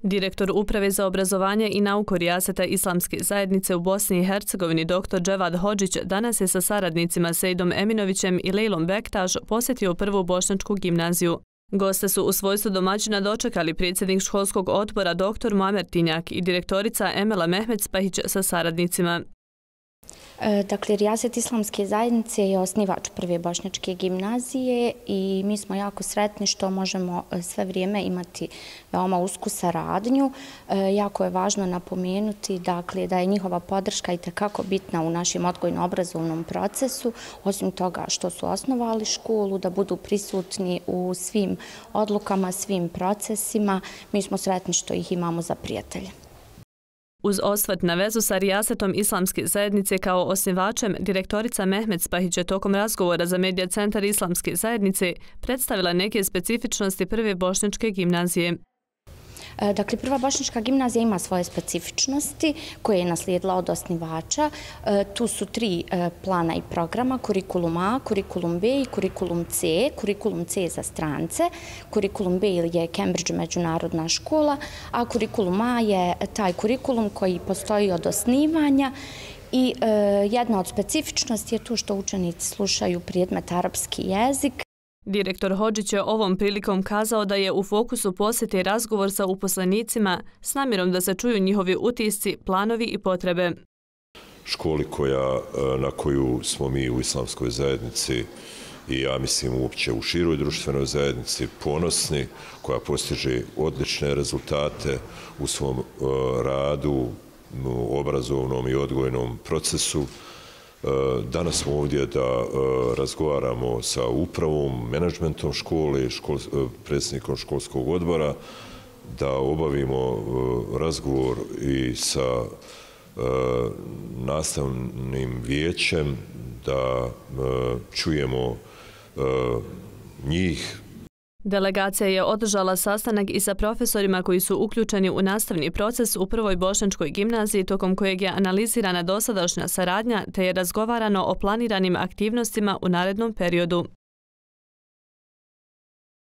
Direktor Uprave za obrazovanje i nauku Rijaseta Islamske zajednice u Bosni i Hercegovini dr. Dževad Hodžić danas je sa saradnicima Sejdom Eminovićem i Lejlom Bektaš posjetio prvu bošnjačku gimnaziju. Goste su u svojstvu domaćina dočekali predsjednik školskog odbora dr. Muamer Tinjak i direktorica Emela Mehmet-Spahić sa saradnicima. Dakle, Rijaset Islamske zajednice je osnivač prve bošnjačke gimnazije i mi smo jako sretni što možemo sve vrijeme imati veoma usku saradnju. Jako je važno napomenuti dakle, da je njihova podrška itekako bitna u našem odgojno-obrazovnom procesu, osim toga što su osnovali školu, da budu prisutni u svim odlukama, svim procesima. Mi smo sretni što ih imamo za prijatelje. Uz osvrt na vezu sa Rijasetom Islamske zajednice kao osnivačem, direktorica Mehmet-Spahić je tokom razgovora za Medija centar Islamske zajednice predstavila neke specifičnosti prve bošnjačke gimnazije. Dakle, prva bošnjačka gimnazija ima svoje specifičnosti koje je naslijedila od osnivača. Tu su 3 plana i programa, kurikulum A, kurikulum B i kurikulum C. Kurikulum C za strance, kurikulum B je Cambridge međunarodna škola, a kurikulum A je taj kurikulum koji postoji od osnivanja. I jedna od specifičnosti je tu što učenici slušaju predmet arapski jezik. Direktor Hodžić je ovom prilikom kazao da je u fokusu posjete razgovor sa uposlenicima s namjerom da se čuju njihovi utisci, planovi i potrebe. Školi na koju smo mi u Islamskoj zajednici i ja mislim uopće u široj društvenoj zajednici ponosni, koja postiže odlične rezultate u svom radu, obrazovnom i odgojnom procesu. Danas smo ovdje da razgovaramo sa upravom, menadžmentom škole, predsjednikom školskog odbora, da obavimo razgovor i sa nastavnim vijećem, da čujemo njih. Delegacija je održala sastanak i sa profesorima koji su uključeni u nastavni proces u prvoj bošnjačkoj gimnaziji, tokom kojeg je analizirana dosadašnja saradnja te je razgovarano o planiranim aktivnostima u narednom periodu.